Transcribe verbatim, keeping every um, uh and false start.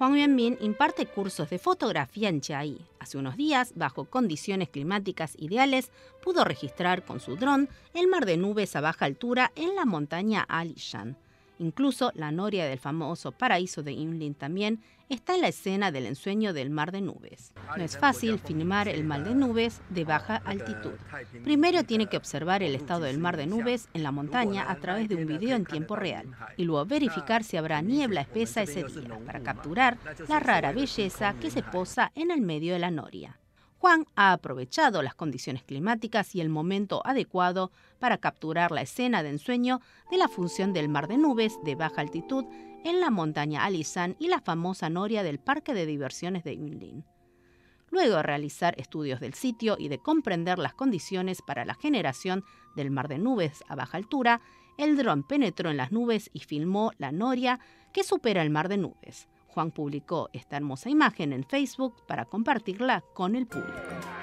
Huang Yuanmin imparte cursos de fotografía en Chiayi. Hace unos días, bajo condiciones climáticas ideales, pudo registrar con su dron el mar de nubes a baja altura en la montaña Alishan. Incluso la noria del famoso paraíso de Yunlin también está en la escena del ensueño del mar de nubes. No es fácil filmar el mar de nubes de baja altitud. Primero tiene que observar el estado del mar de nubes en la montaña a través de un video en tiempo real y luego verificar si habrá niebla espesa ese día para capturar la rara belleza que se posa en el medio de la noria. Juan ha aprovechado las condiciones climáticas y el momento adecuado para capturar la escena de ensueño de la función del mar de nubes de baja altitud en la montaña Alishan y la famosa noria del parque de diversiones de Yunlin. Luego de realizar estudios del sitio y de comprender las condiciones para la generación del mar de nubes a baja altura, el dron penetró en las nubes y filmó la noria que supera el mar de nubes. Juan publicó esta hermosa imagen en Facebook para compartirla con el público.